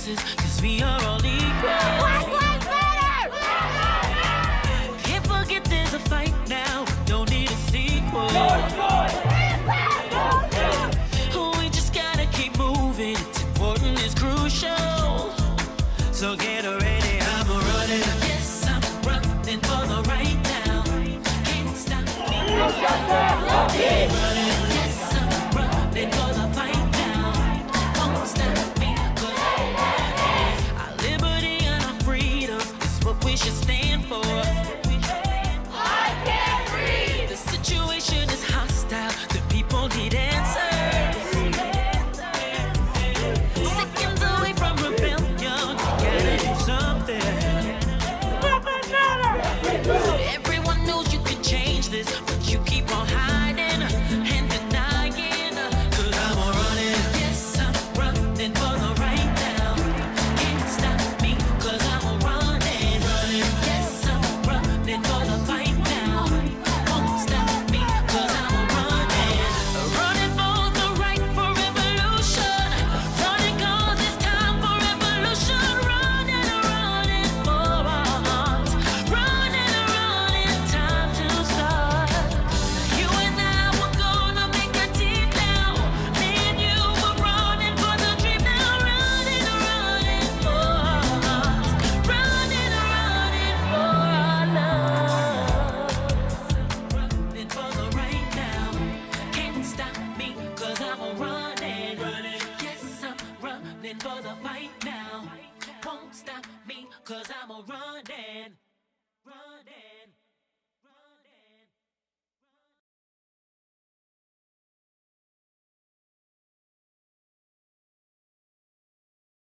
voices, cause we are all equal. Black lives matter! Can't forget there's a fight now, don't need a sequel. We just gotta keep moving, it's important, it's crucial. So get ready, I'm running. Yes, I'm running for the right now. Can't stop me. Running. Yes, I'm running for the fight now. Won't stop me. Our liberty and our freedom is what we should stand for. I can't breathe! The situation is hostile, the people need answers. Seconds away from rebellion, gotta do something. Everyone knows you can change this, but you keep on hiding and denying. Cause I'm running, yes, I'm running for the right now. Can't stop me, cause I'm running. Yes, I'm running for the fight now. Won't stop me, cause I'm running. Running for the right for revolution. Running cause it's time for revolution. Running for our hearts. Running, time to start. You and I were gonna make a team now. Me and you were running for the dream now. Running for our hearts. Running for our love. Running for the right now. Can't stop me, cause I'm running. Yes, I'm running for the fight now. Won't stop me, cause I'm running.